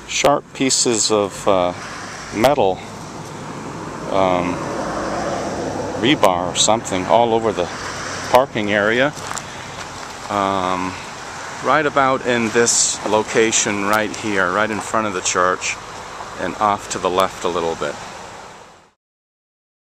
sharp pieces of metal, rebar or something, all over the parking area. Right about in this location right here, right in front of the church, and off to the left a little bit.